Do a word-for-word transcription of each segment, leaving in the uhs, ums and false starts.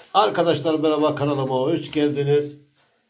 Arkadaşlar merhaba, kanalıma hoş geldiniz.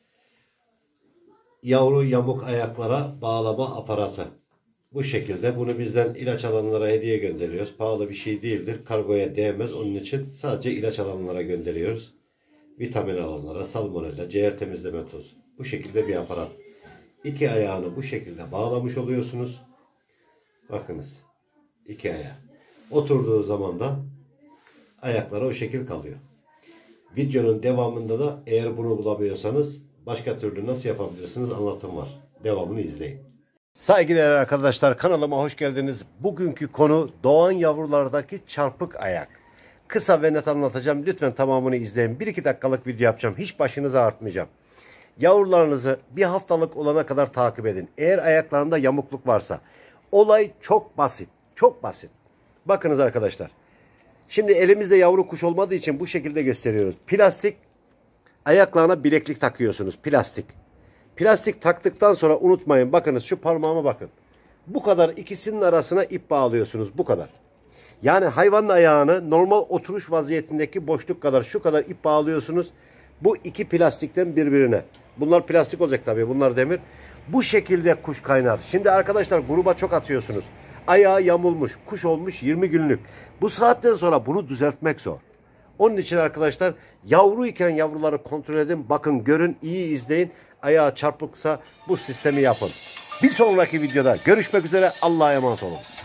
Yavru yamuk ayaklara bağlama aparatı. Bu şekilde bunu bizden ilaç alanlara hediye gönderiyoruz. Pahalı bir şey değildir. Kargoya değmez. Onun için sadece ilaç alanlara gönderiyoruz. Vitamin alanlara, salmonella, ciğer temizleme tozu. Bu şekilde bir aparat. İki ayağını bu şekilde bağlamış oluyorsunuz. Bakınız. İki ayağı. Oturduğu zaman da ayakları o şekil kalıyor. Videonun devamında da eğer bunu bulamıyorsanız başka türlü nasıl yapabilirsiniz anlatım var. Devamını izleyin. Saygıdeğer arkadaşlar, kanalıma hoş geldiniz. Bugünkü konu doğan yavrulardaki çarpık ayak. Kısa ve net anlatacağım. Lütfen tamamını izleyin. bir iki dakikalık video yapacağım. Hiç başınızı ağrıtmayacağım. Yavrularınızı bir haftalık olana kadar takip edin. Eğer ayaklarında yamukluk varsa. Olay çok basit. Çok basit. Bakınız arkadaşlar. Şimdi elimizde yavru kuş olmadığı için bu şekilde gösteriyoruz. Plastik ayaklarına bileklik takıyorsunuz. Plastik. Plastik taktıktan sonra unutmayın. Bakınız şu parmağıma bakın. Bu kadar ikisinin arasına ip bağlıyorsunuz. Bu kadar. Yani hayvanın ayağını normal oturuş vaziyetindeki boşluk kadar şu kadar ip bağlıyorsunuz. Bu iki plastikten birbirine. Bunlar plastik olacak tabii. Bunlar demir. Bu şekilde kuş kaynar. Şimdi arkadaşlar gruba çok atıyorsunuz. Ayağı yamulmuş. Kuş olmuş yirmi günlük. Bu saatten sonra bunu düzeltmek zor. Onun için arkadaşlar yavruyken yavruları kontrol edin. Bakın, görün, iyi izleyin. Ayağı çarpıksa bu sistemi yapın. Bir sonraki videoda görüşmek üzere. Allah'a emanet olun.